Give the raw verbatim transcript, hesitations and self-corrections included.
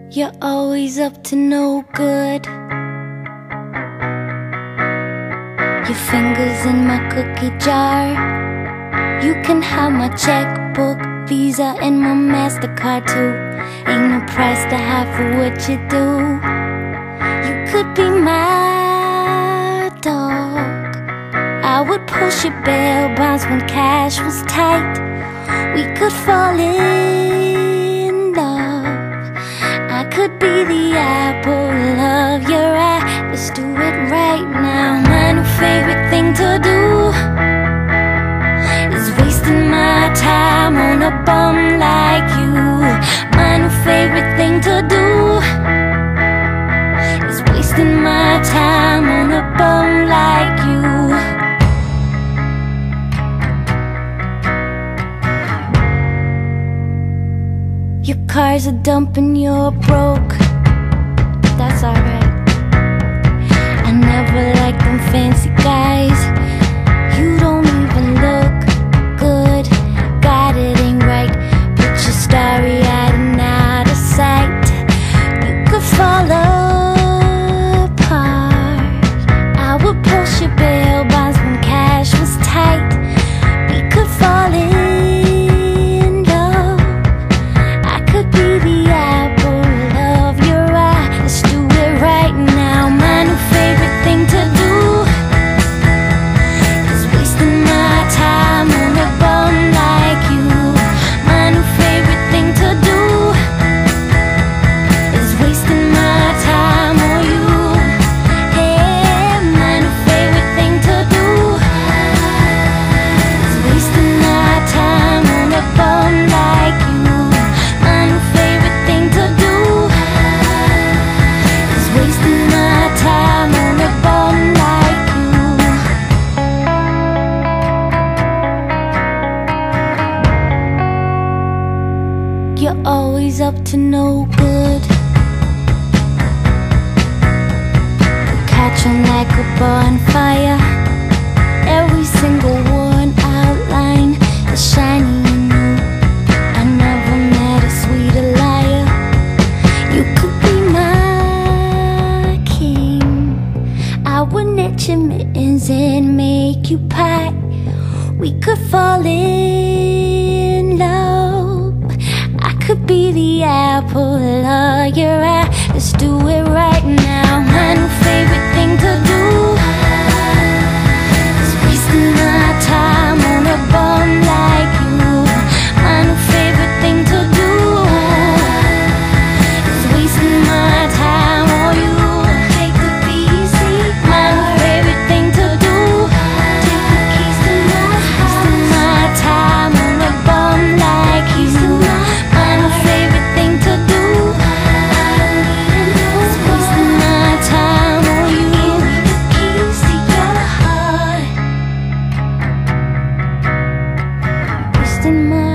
You're always up to no good. Your fingers in my cookie jar. You can have my checkbook, Visa, and my mastercard too. Ain't no price to have for what you do. You could be my dog. I would push your bail bonds when cash was tight. We could fall in love. I could be the apple of your eye. Let's do it right now. My new favorite thing to do is wasting my time on a bum like you. My new favorite thing to do is wasting my time on a bum like you. Your car's a dump and you're broke, but that's alright. I never liked them fancy guys. You don't even look good. God, it ain't right. Put your starry out and out of sight. You could fall apart. I would push your bail bonds when cash was tight. We could fall in. You're always up to no good. Catch on like a bonfire. Every single one outline is shiny and new. I never met a sweeter liar. You could be my king. I would knit your mittens and make you pie. We could fall in love. Could be the apple of your eye. Let's do it right now. My new favorite thing to do is wasting my time on a bum like you. My new favorite thing to do is wasting my time on you. Take the B C. My new favorite thing to do, take the keys to my heart. Wasting my time on a bum like you. In my